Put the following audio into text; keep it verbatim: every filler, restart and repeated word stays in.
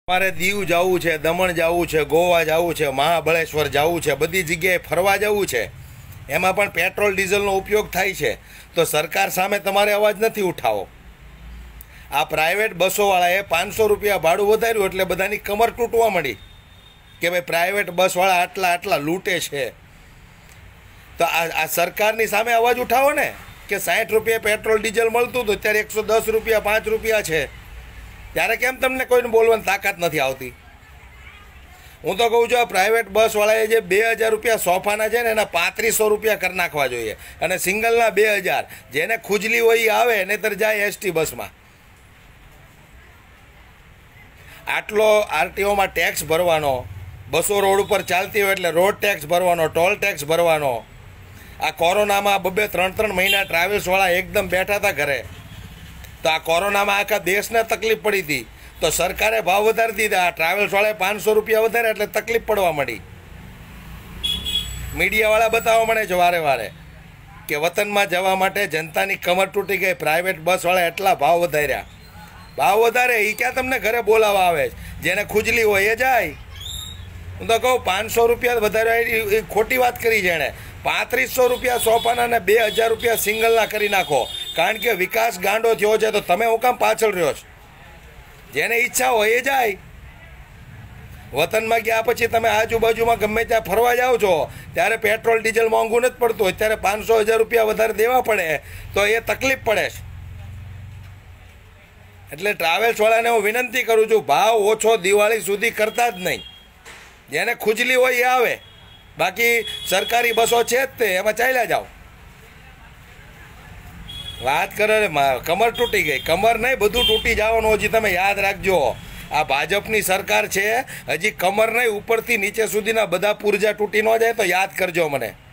મારે દીવ જવું છે, દમણ જવું છે, ગોવા જવું છે, મહાબળેશ્વર જવું છે, બધી જગ્યાએ ફરવા જવું છે, એમાં પણ પેટ્રોલ ડીઝલનો ઉપયોગ થાય છે. તો સરકાર સામે તમારે અવાજ નથી ઉઠાવો. આ પ્રાઇવેટ બસોવાળાએ પાંચસો રૂપિયા ભાડું વધાર્યું એટલે બધાની કમર તૂટવા માંડી કે ભાઈ પ્રાઇવેટ બસવાળા આટલા આટલા લૂંટે છે. તો આ આ સરકારની સામે અવાજ ઉઠાવો ને કે સાઠ રૂપિયા પેટ્રોલ ડીઝલ મળતું હતું, અત્યારે એકસો દસ રૂપિયા પાંચ રૂપિયા છે. ત્યારે કેમ તમને કોઈને બોલવાની તાકાત નથી આવતી? હું તો કહું છું આ પ્રાઇવેટ બસવાળાએ જે બે હજાર રૂપિયા સોફાના છે ને એના પાંત્રીસો રૂપિયા કરી નાખવા જોઈએ, અને સિંગલના બે હજાર. જેને ખુજલી હોય એ આવે, નહીંતર જાય એસટી બસમાં. આટલો આરટીઓમાં ટેક્સ ભરવાનો, બસો રોડ ઉપર ચાલતી હોય એટલે રોડ ટેક્સ ભરવાનો, ટોલ ટેક્સ ભરવાનો. આ કોરોનામાં બબે ત્રણ ત્રણ મહિના ટ્રાવેલ્સવાળા એકદમ બેઠા હતા ઘરે. તો આ કોરોનામાં આખા દેશને તકલીફ પડી હતી, તો સરકારે ભાવ વધારી દીધા. આ ટ્રાવેલ્સવાળાએ પાંચસો રૂપિયા વધારે એટલે તકલીફ પડવા માંડી. મીડિયાવાળા બતાવવા મળે છે વારે વારે કે વતનમાં જવા માટે જનતાની કમર તૂટી ગઈ, પ્રાઇવેટ બસવાળા એટલા ભાવ વધાર્યા. ભાવ વધારે એ ક્યાં તમને ઘરે બોલાવવા આવે છે? જેને ખુજલી હોય એ જાય. હું તો કહું પાંચસો રૂપિયા વધારે એ ખોટી વાત કરી છે એણે. પાંત્રીસો રૂપિયા સોફાના ને બે હજાર રૂપિયા સિંગલના કરી નાખો, કારણ કે વિકાસ ગાંડો થયો છે. તો તમે હું કામ પાછળ રહ્યો છો? જેને ઈચ્છા હોય એ જાય. વતનમાં ગયા પછી તમે આજુબાજુમાં ગમે ત્યાં ફરવા જાઓ છો ત્યારે પેટ્રોલ ડીઝલ મોંઘું નથી પડતું, અત્યારે પાંચસો હજાર રૂપિયા વધારે દેવા પડે તો એ તકલીફ પડે છે. એટલે ટ્રાવેલ્સવાળાને હું વિનંતી કરું છું, ભાવ ઓછો દિવાળી સુધી કરતા જ નહીં. જેને ખુજલી હોય એ આવે, બાકી સરકારી બસો છે જ તે, એમાં ચાલ્યા જાઓ. વાત કરે કમર તૂટી ગઈ, કમર નહીં બધું તૂટી જવાનું. હજી તમે યાદ રાખજો, આ ભાજપની સરકાર છે, હજી કમર નહીં ઉપરથી નીચે સુધીના બધા પુરજા તૂટી ન જાય તો યાદ કરજો મને.